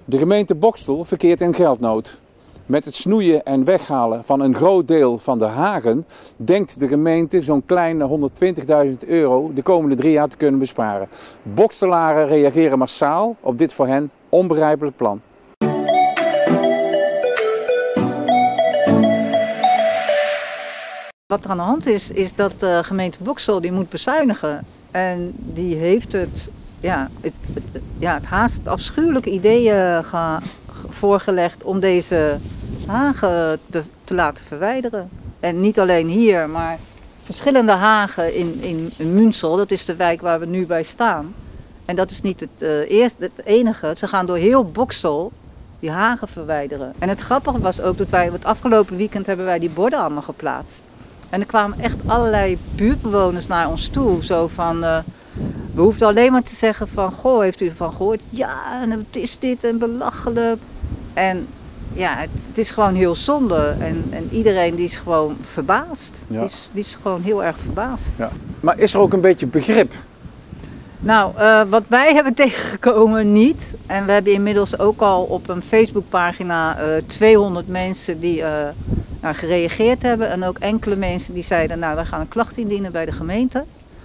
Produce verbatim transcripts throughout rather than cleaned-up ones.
De gemeente Boxtel verkeert in geldnood. Met het snoeien en weghalen van een groot deel van de hagen denkt de gemeente zo'n kleine honderdtwintigduizend euro de komende drie jaar te kunnen besparen. Boxtelaren reageren massaal op dit voor hen onbegrijpelijk plan. Wat er aan de hand is, is dat de gemeente Boxtel die moet bezuinigen. En die heeft het, ja, het, het, ja, het haast afschuwelijke ideeën ge, voorgelegd om deze hagen te, te laten verwijderen. En niet alleen hier, maar verschillende hagen in, in, in Munsel, dat is de wijk waar we nu bij staan. En dat is niet het, uh, eerste, het enige, ze gaan door heel Boxtel die hagen verwijderen. En het grappige was ook dat wij, het afgelopen weekend hebben wij die borden allemaal geplaatst. En er kwamen echt allerlei buurtbewoners naar ons toe, zo van, uh, we hoefden alleen maar te zeggen van, goh, heeft u ervan gehoord? Ja, en wat is dit en belachelijk. En ja, het, het is gewoon heel zonde en, en iedereen die is gewoon verbaasd. Ja. Die, is, die is gewoon heel erg verbaasd. Ja. Maar is er ook een beetje begrip? Nou, uh, wat wij hebben tegengekomen niet. En we hebben inmiddels ook al op een Facebookpagina uh, tweehonderd mensen die uh, nou, gereageerd hebben. En ook enkele mensen die zeiden, nou, wij gaan een klacht indienen bij de gemeente.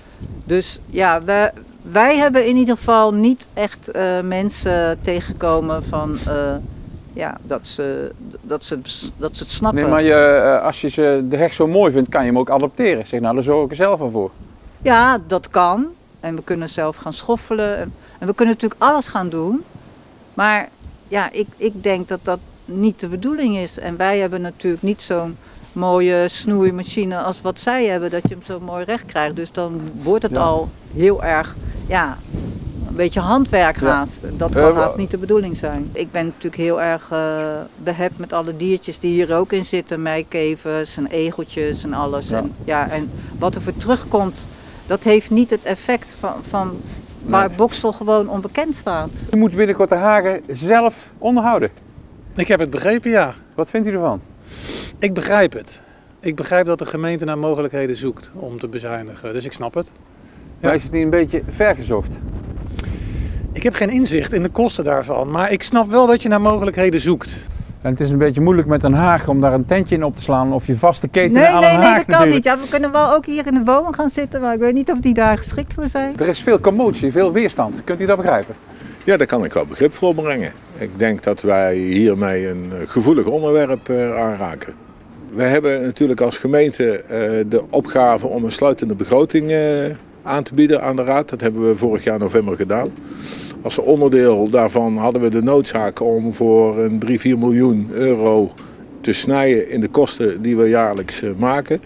Dus ja, we, wij hebben in ieder geval niet echt uh, mensen tegengekomen van, uh, ja, dat ze, dat, ze, dat ze het snappen. Nee, maar je, als je ze, de heg zo mooi vindt, kan je hem ook adopteren. Zeg, nou, daar zorg ik er zelf al voor. Ja, dat kan. En we kunnen zelf gaan schoffelen. En we kunnen natuurlijk alles gaan doen. Maar ja, ik, ik denk dat dat niet de bedoeling is. En wij hebben natuurlijk niet zo'n mooie snoeimachine als wat zij hebben. Dat je hem zo mooi recht krijgt. Dus dan wordt het ja. al heel erg, ja, een beetje handwerk haast. Ja. Dat kan uh, haast niet de bedoeling zijn. Ik ben natuurlijk heel erg uh, behept met alle diertjes die hier ook in zitten. Meikevers en egeltjes en alles. Ja. En, ja, en wat er voor terugkomt, dat heeft niet het effect van, van waar nee. Boxtel gewoon onbekend staat. U moet binnenkort de hagen zelf onderhouden. Ik heb het begrepen, ja. Wat vindt u ervan? Ik begrijp het. Ik begrijp dat de gemeente naar mogelijkheden zoekt om te bezuinigen. Dus ik snap het. Ja. Maar is het niet een beetje vergezocht? Ik heb geen inzicht in de kosten daarvan. Maar ik snap wel dat je naar mogelijkheden zoekt. En het is een beetje moeilijk met een haag om daar een tentje in op te slaan of je vaste keten nee, aan nee, een nee, haag. Nee, dat kan niet. Ja, we kunnen wel ook hier in de bomen gaan zitten, maar ik weet niet of die daar geschikt voor zijn. Er is veel commotie, veel weerstand. Kunt u dat begrijpen? Ja, daar kan ik wel begrip voor brengen. Ik denk dat wij hiermee een gevoelig onderwerp uh, aanraken. We hebben natuurlijk als gemeente uh, de opgave om een sluitende begroting uh, aan te bieden aan de raad. Dat hebben we vorig jaar november gedaan. Als onderdeel daarvan hadden we de noodzaak om voor een drie, vier miljoen euro te snijden in de kosten die we jaarlijks maken.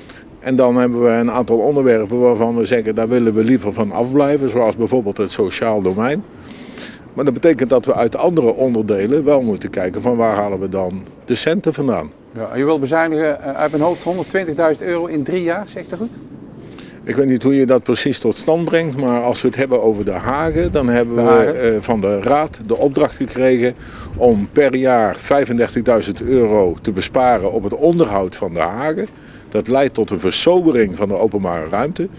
En dan hebben we een aantal onderwerpen waarvan we zeggen, daar willen we liever van afblijven. Zoals bijvoorbeeld het sociaal domein. Maar dat betekent dat we uit andere onderdelen wel moeten kijken van waar halen we dan de centen vandaan. Ja, je wilt bezuinigen uit mijn hoofd honderdtwintigduizend euro in drie jaar, zeg ik dat goed? Ik weet niet hoe je dat precies tot stand brengt, maar als we het hebben over de hagen, dan hebben de we hagen. Uh, van de raad de opdracht gekregen om per jaar vijfendertigduizend euro te besparen op het onderhoud van de hagen. Dat leidt tot een versobering van de openbare ruimte.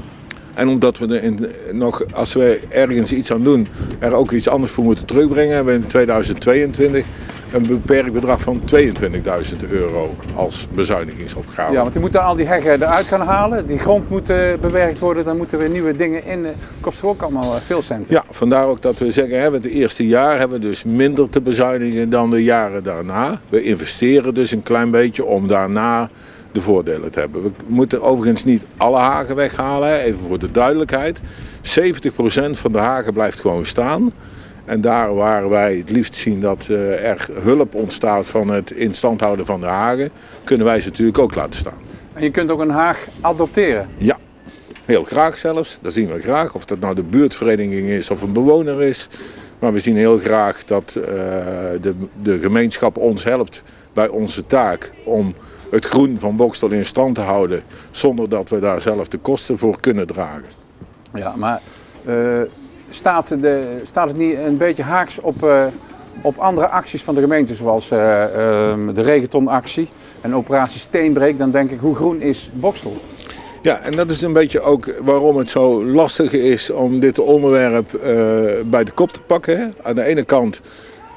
En omdat we er in, nog, als we ergens iets aan doen, er ook iets anders voor moeten terugbrengen, hebben we in tweeduizend tweeëntwintig een beperkt bedrag van tweeëntwintigduizend euro als bezuinigingsopgave. Ja, want we moeten al die heggen eruit gaan halen, die grond moet bewerkt worden, dan moeten weer nieuwe dingen in. Dat kost er ook allemaal veel centen. Ja, vandaar ook dat we zeggen, hè, het eerste jaar hebben we dus minder te bezuinigen dan de jaren daarna. We investeren dus een klein beetje om daarna de voordelen te hebben. We moeten overigens niet alle hagen weghalen, even voor de duidelijkheid. zeventig procent van de hagen blijft gewoon staan. En daar waar wij het liefst zien dat uh, er hulp ontstaat van het in stand houden van de hagen, kunnen wij ze natuurlijk ook laten staan. En je kunt ook een haag adopteren? Ja, heel graag zelfs. Dat zien we graag. Of dat nou de buurtvereniging is of een bewoner is. Maar we zien heel graag dat uh, de, de gemeenschap ons helpt bij onze taak om het groen van Boxtel in stand te houden, zonder dat we daar zelf de kosten voor kunnen dragen. Ja, maar uh, staat, de, staat het niet een beetje haaks op, uh, op andere acties van de gemeente, zoals uh, uh, de regentonactie en operatie Steenbreek? Dan denk ik, hoe groen is Boxtel? Ja, en dat is een beetje ook waarom het zo lastig is om dit onderwerp uh, bij de kop te pakken. Aan de ene kant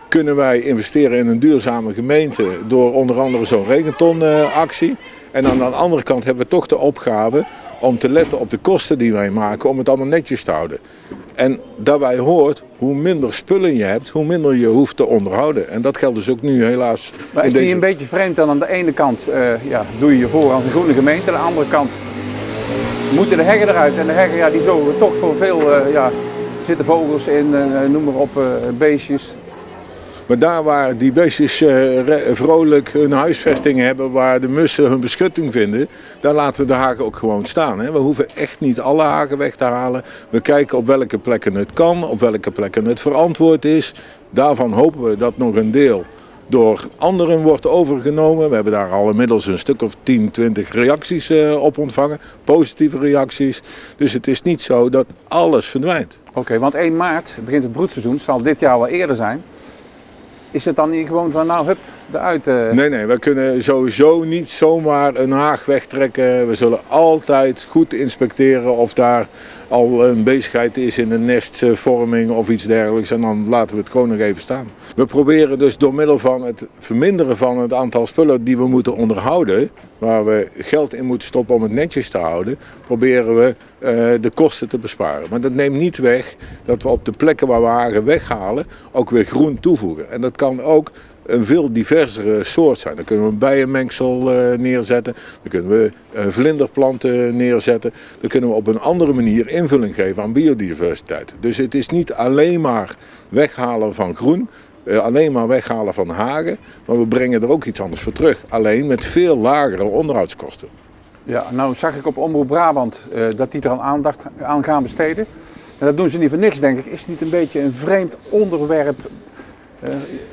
kunnen wij investeren in een duurzame gemeente door onder andere zo'n regentonactie. En aan de andere kant hebben we toch de opgave om te letten op de kosten die wij maken om het allemaal netjes te houden. En daarbij hoort, hoe minder spullen je hebt, hoe minder je hoeft te onderhouden. En dat geldt dus ook nu helaas. Maar is het niet een beetje vreemd dan aan de ene kant uh, ja, doe je je voor als een groene gemeente, aan de andere kant moeten de heggen eruit. En de heggen ja, die zorgen toch voor veel, uh, ja, er zitten vogels in, uh, noem maar op, uh, beestjes. Maar daar waar die beestjes uh, vrolijk hun huisvesting hebben, waar de mussen hun beschutting vinden, daar laten we de hagen ook gewoon staan. Hè. We hoeven echt niet alle hagen weg te halen. We kijken op welke plekken het kan, op welke plekken het verantwoord is. Daarvan hopen we dat nog een deel door anderen wordt overgenomen. We hebben daar al inmiddels een stuk of tien, twintig reacties uh, op ontvangen. Positieve reacties. Dus het is niet zo dat alles verdwijnt. Oké, okay, want één maart begint het broedseizoen. Zal dit jaar wel eerder zijn. Is het dan niet gewoon van nou, hup, eruit? Uh... Nee, nee, we kunnen sowieso niet zomaar een haag wegtrekken. We zullen altijd goed inspecteren of daar al een bezigheid is in een nestvorming of iets dergelijks. En dan laten we het gewoon nog even staan. We proberen dus door middel van het verminderen van het aantal spullen die we moeten onderhouden, waar we geld in moeten stoppen om het netjes te houden, proberen we uh, de kosten te besparen. Maar dat neemt niet weg dat we op de plekken waar we hagen weghalen ook weer groen toevoegen. En dat kan ook een veel diversere soort zijn. Dan kunnen we een bijenmengsel uh, neerzetten, dan kunnen we uh, vlinderplanten neerzetten. Dan kunnen we op een andere manier invulling geven aan biodiversiteit. Dus het is niet alleen maar weghalen van groen, uh, alleen maar weghalen van hagen, maar we brengen er ook iets anders voor terug. Alleen met veel lagere onderhoudskosten. Ja, nou zag ik op Omroep Brabant uh, dat die er al aandacht aan gaan besteden. En dat doen ze niet voor niks, denk ik. Is het niet een beetje een vreemd onderwerp? Uh,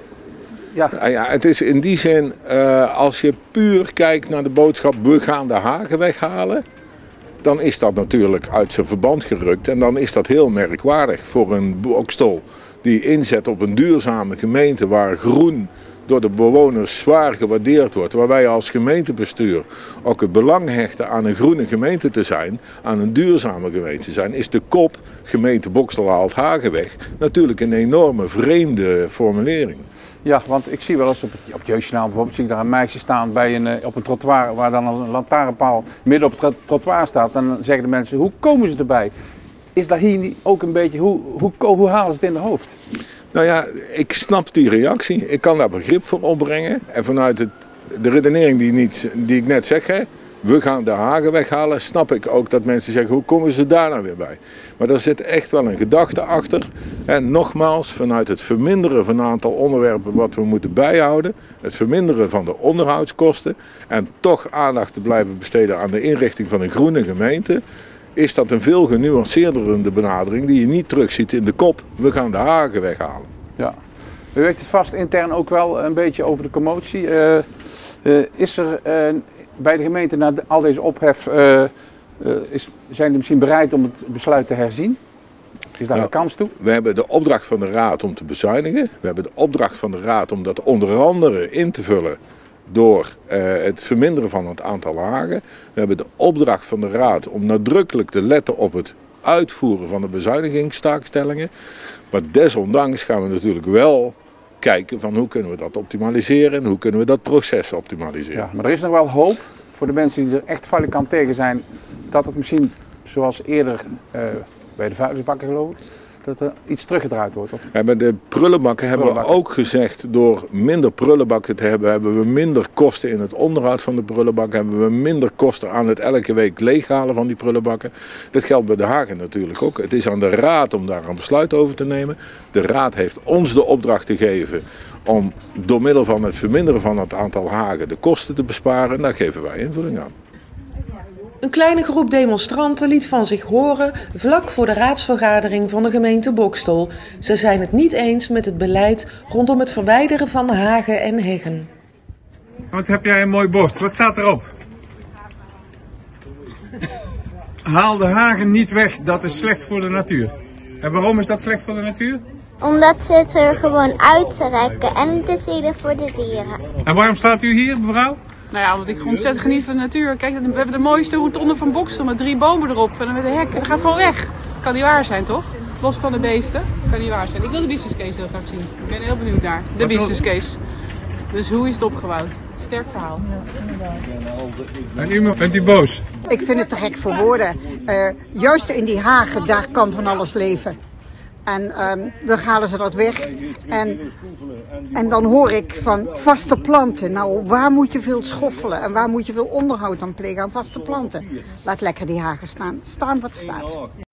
Ja. Nou ja, het is in die zin, uh, als je puur kijkt naar de boodschap we gaan de hagen weghalen, dan is dat natuurlijk uit zijn verband gerukt en dan is dat heel merkwaardig voor een Boxtel die inzet op een duurzame gemeente waar groen door de bewoners zwaar gewaardeerd wordt, waar wij als gemeentebestuur ook het belang hechten aan een groene gemeente te zijn, aan een duurzame gemeente te zijn, is de kop gemeente Boxtel haalt hagen weg natuurlijk een enorme vreemde formulering. Ja, want ik zie wel eens op het, op het Jeugdjournaal bijvoorbeeld, zie ik daar een meisje staan bij een, op een trottoir waar dan een lantaarnpaal midden op het trottoir staat. En dan zeggen de mensen, hoe komen ze erbij? Is daar hier niet ook een beetje, hoe, hoe, hoe halen ze het in de hoofd? Nou ja, ik snap die reactie. Ik kan daar begrip voor opbrengen. En vanuit het, de redenering die, niet, die ik net zeg, hè, we gaan de hagen weghalen, snap ik ook dat mensen zeggen, hoe komen ze daar nou weer bij? Maar er zit echt wel een gedachte achter. En nogmaals, vanuit het verminderen van een aantal onderwerpen wat we moeten bijhouden, het verminderen van de onderhoudskosten en toch aandacht te blijven besteden aan de inrichting van een groene gemeente, is dat een veel genuanceerderende benadering die je niet terugziet in de kop, we gaan de hagen weghalen. Ja, u weet het vast intern ook wel een beetje over de commotie. Uh, uh, is er uh, bij de gemeente na al deze ophef, uh, uh, is, zijn die misschien bereid om het besluit te herzien? Is daar nou, een kans toe? We hebben de opdracht van de Raad om te bezuinigen. We hebben de opdracht van de Raad om dat onder andere in te vullen door uh, het verminderen van het aantal hagen. We hebben de opdracht van de Raad om nadrukkelijk te letten op het uitvoeren van de bezuinigingstaakstellingen. Maar desondanks gaan we natuurlijk wel kijken van hoe kunnen we dat optimaliseren en hoe kunnen we dat proces optimaliseren. Ja, maar er is nog wel hoop voor de mensen die er echt valikant tegen zijn dat het misschien zoals eerder uh, bij de vuilnisbakken geloof ik, dat er iets teruggedraaid wordt? Of? Ja, bij de prullenbakken hebben we ook gezegd, door minder prullenbakken te hebben, hebben we minder kosten in het onderhoud van de prullenbakken, hebben we minder kosten aan het elke week leeghalen van die prullenbakken. Dat geldt bij de hagen natuurlijk ook. Het is aan de Raad om daar een besluit over te nemen. De Raad heeft ons de opdracht gegeven om door middel van het verminderen van het aantal hagen de kosten te besparen en daar geven wij invulling aan. Een kleine groep demonstranten liet van zich horen vlak voor de raadsvergadering van de gemeente Boxtel. Ze zijn het niet eens met het beleid rondom het verwijderen van hagen en heggen. Wat heb jij een mooi bord? Wat staat erop? Haal de hagen niet weg, dat is slecht voor de natuur. En waarom is dat slecht voor de natuur? Omdat ze het er gewoon uittrekken en het is zielig voor de dieren. En waarom staat u hier, mevrouw? Nou ja, want ik ontzettend geniet van de natuur. Kijk, we hebben de mooiste rotonde van Boxtel met drie bomen erop en met een hek. En dat gaat gewoon weg. Dat kan niet waar zijn, toch? Los van de beesten. Kan niet waar zijn. Ik wil de business case heel graag zien. Ik ben heel benieuwd naar. De business case. Dus hoe is het opgebouwd? Sterk verhaal. En u bent u boos? Ik vind het te gek voor woorden. Uh, juist in die hagen, daar kan van alles leven. En um, dan halen ze dat weg. En, en dan hoor ik van vaste planten. Nou, waar moet je veel schoffelen? En waar moet je veel onderhoud aan plegen aan vaste planten? Laat lekker die hagen staan. Staan wat er staat.